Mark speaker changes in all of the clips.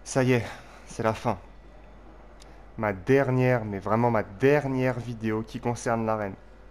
Speaker 1: Ça y est, c'est la fin. Ma dernière, mais vraiment ma dernière vidéo qui concerne l'arène.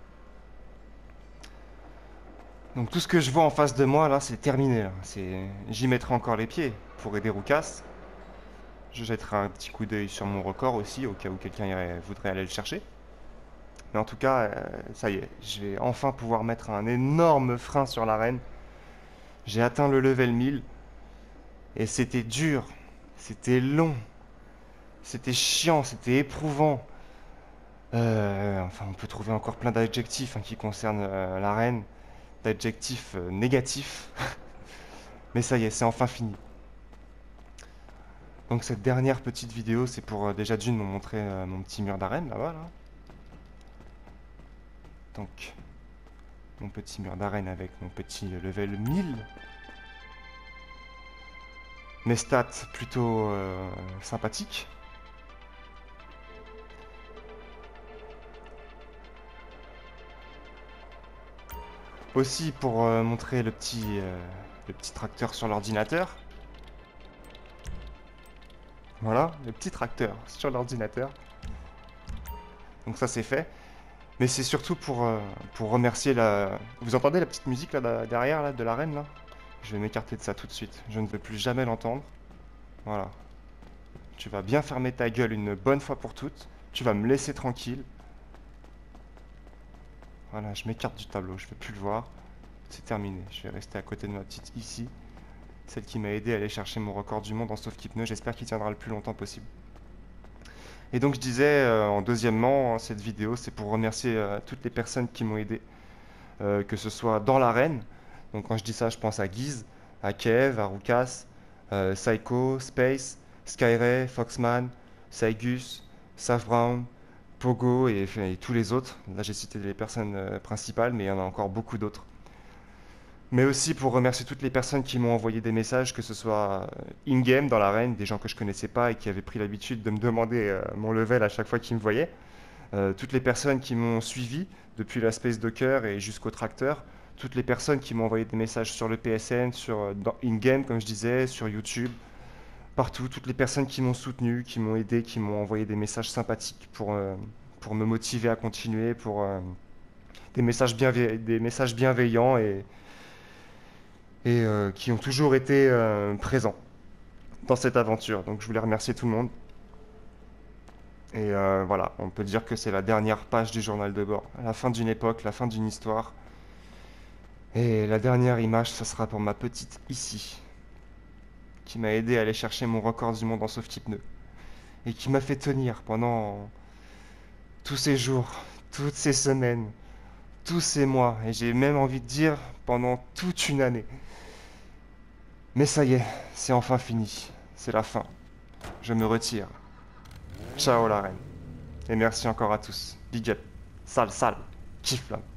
Speaker 1: Donc tout ce que je vois en face de moi là, c'est terminé là. J'y mettrai encore les pieds pour aider Roukas. Je jetterai un petit coup d'œil sur mon record aussi, au cas où quelqu'un voudrait aller le chercher. Mais en tout cas, ça y est, je vais enfin pouvoir mettre un énorme frein sur l'arène. J'ai atteint le level 1000 et c'était dur, c'était long, c'était chiant, c'était éprouvant. Enfin, on peut trouver encore plein d'adjectifs qui concernent l'arène, d'adjectifs négatifs. Mais ça y est, c'est enfin fini. Donc cette dernière petite vidéo, c'est pour déjà d'une me montrer mon petit mur d'arène là-bas. Là. Donc mon petit mur d'arène avec mon petit level 1000. Mes stats plutôt sympathiques. Aussi pour montrer le petit tracteur sur l'ordinateur. Voilà, le petit tracteur sur l'ordinateur. Donc ça c'est fait. Mais c'est surtout pour remercier la... Vous entendez la petite musique là derrière là, de l'arène là? Je vais m'écarter de ça tout de suite. Je ne veux plus jamais l'entendre. Voilà. Tu vas bien fermer ta gueule une bonne fois pour toutes. Tu vas me laisser tranquille. Voilà, je m'écarte du tableau. Je ne veux plus le voir. C'est terminé. Je vais rester à côté de ma petite ici. Celle qui m'a aidé à aller chercher mon record du monde en sauf-hypneux. J'espère qu'il tiendra le plus longtemps possible. Et donc je disais en deuxièmement, cette vidéo, c'est pour remercier toutes les personnes qui m'ont aidé. Que ce soit dans l'arène. Donc quand je dis ça, je pense à Guise, à Kev, à Roukas, Psycho, Space, Skyray, Foxman, Saigus, Saf Brown, Pogo et tous les autres. Là j'ai cité les personnes principales, mais il y en a encore beaucoup d'autres. Mais aussi pour remercier toutes les personnes qui m'ont envoyé des messages, que ce soit in-game dans l'arène, des gens que je connaissais pas et qui avaient pris l'habitude de me demander mon level à chaque fois qu'ils me voyaient. Toutes les personnes qui m'ont suivi depuis la Space Docker et jusqu'au tracteur, toutes les personnes qui m'ont envoyé des messages sur le PSN, in-game comme je disais, sur YouTube, partout, toutes les personnes qui m'ont soutenu, qui m'ont aidé, qui m'ont envoyé des messages sympathiques pour me motiver à continuer, pour des messages bienveillants et qui ont toujours été présents dans cette aventure. Donc je voulais remercier tout le monde. Et voilà, on peut dire que c'est la dernière page du journal de bord. La fin d'une époque, la fin d'une histoire. Et la dernière image, ça sera pour ma petite ici, qui m'a aidé à aller chercher mon record du monde en sauf-hypneux. Et qui m'a fait tenir pendant tous ces jours, toutes ces semaines, tous ces mois. Et j'ai même envie de dire pendant toute une année. Mais ça y est, c'est enfin fini. C'est la fin. Je me retire. Ciao la reine. Et merci encore à tous. Big up. Sale, sale. Kiff là.